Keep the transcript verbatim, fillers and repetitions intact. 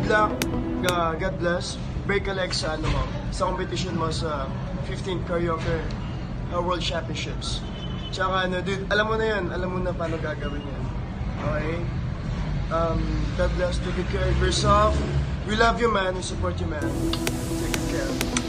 luck, uh, God bless. Break a leg sa, ano mo, sa competition mo sa fifteenth Karaoke uh, World Championships. Tsaka ano, dude, alam mo na yan. Alam mo na paano gagawin yan. Okay? Um, God bless. Take good care of yourself. We love you, man. We support you, man. Take good care.